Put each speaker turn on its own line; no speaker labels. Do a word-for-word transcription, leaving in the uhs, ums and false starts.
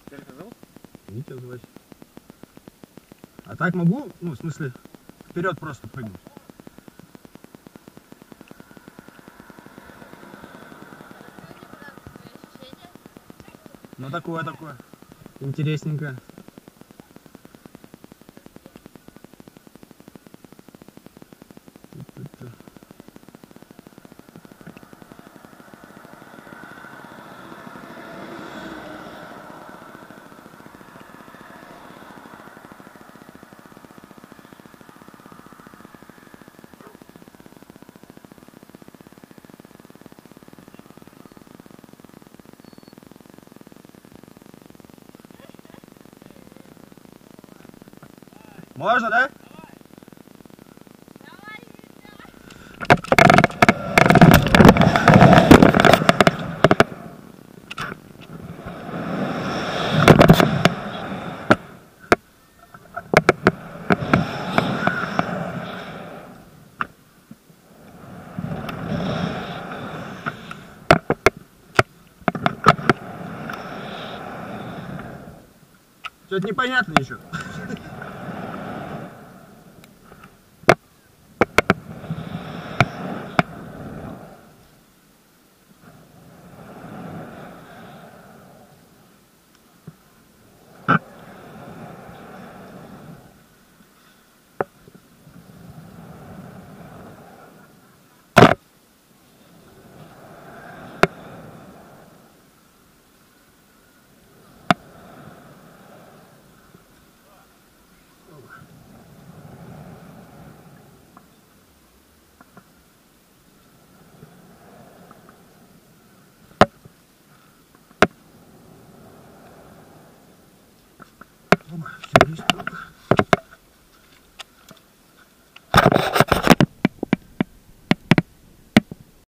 Как тебя зовут?
Витя звать. А так могу, ну, в смысле, вперед просто прыгнуть. Ну, такое, такое. Интересненько. Можно, да? Что-то непонятно еще. Все, есть.